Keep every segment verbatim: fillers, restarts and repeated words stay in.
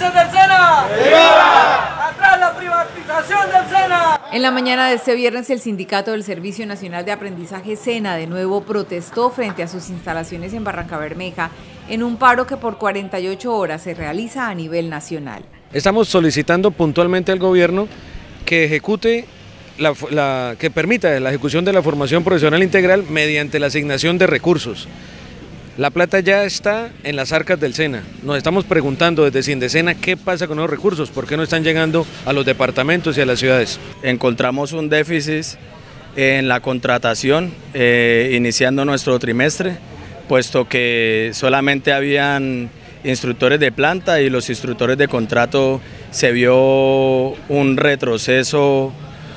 servicios del SENA! ¡Viva! ¡Atrás la privatización del SENA! En la mañana de este viernes, el Sindicato del Servicio Nacional de Aprendizaje SENA de nuevo protestó frente a sus instalaciones en Barrancabermeja en un paro que por cuarenta y ocho horas se realiza a nivel nacional. Estamos solicitando puntualmente al gobierno que ejecute, la, la, que permita la ejecución de la formación profesional integral mediante la asignación de recursos. La plata ya está en las arcas del SENA. Nos estamos preguntando desde Sindesena qué pasa con los recursos, por qué no están llegando a los departamentos y a las ciudades. Encontramos un déficit en la contratación eh, iniciando nuestro trimestre, puesto que solamente habían instructores de planta y los instructores de contrato se vio un retroceso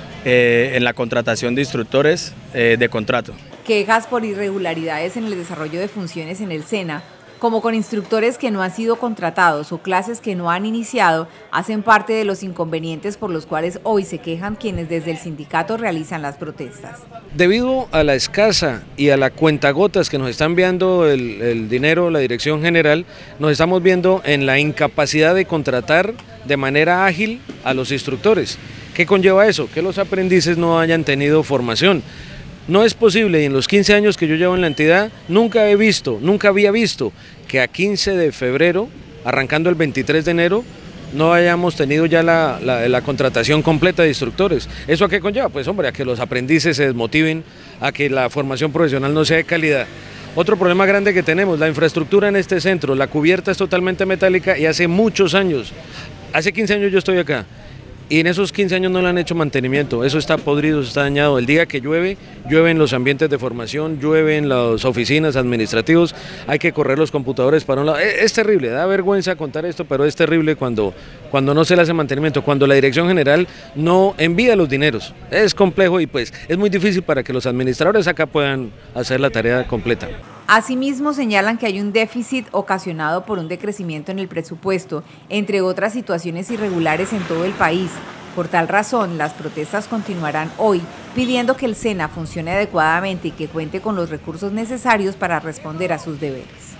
eh, en la contratación de instructores eh, de contrato. Quejas por irregularidades en el desarrollo de funciones en el SENA, como con instructores que no han sido contratados o clases que no han iniciado, hacen parte de los inconvenientes por los cuales hoy se quejan quienes desde el sindicato realizan las protestas. Debido a la escasa y a la cuentagotas que nos está enviando el, el dinero, la dirección general, nos estamos viendo en la incapacidad de contratar de manera ágil a los instructores. ¿Qué conlleva eso? Que los aprendices no hayan tenido formación. No es posible, y en los quince años que yo llevo en la entidad, nunca he visto, nunca había visto que a quince de febrero, arrancando el veintitrés de enero, no hayamos tenido ya la, la, la contratación completa de instructores. ¿Eso a qué conlleva? Pues hombre, a que los aprendices se desmotiven, a que la formación profesional no sea de calidad. Otro problema grande que tenemos, la infraestructura en este centro, la cubierta es totalmente metálica y hace muchos años, hace quince años yo estoy acá. Y en esos quince años no le han hecho mantenimiento, eso está podrido, está dañado. El día que llueve, llueve en los ambientes de formación, llueve en las oficinas administrativas, hay que correr los computadores para un lado. Es, es terrible, da vergüenza contar esto, pero es terrible cuando, cuando no se le hace mantenimiento, cuando la dirección general no envía los dineros. Es complejo y pues es muy difícil para que los administradores acá puedan hacer la tarea completa. Asimismo, señalan que hay un déficit ocasionado por un decrecimiento en el presupuesto, entre otras situaciones irregulares en todo el país. Por tal razón, las protestas continuarán hoy, pidiendo que el SENA funcione adecuadamente y que cuente con los recursos necesarios para responder a sus deberes.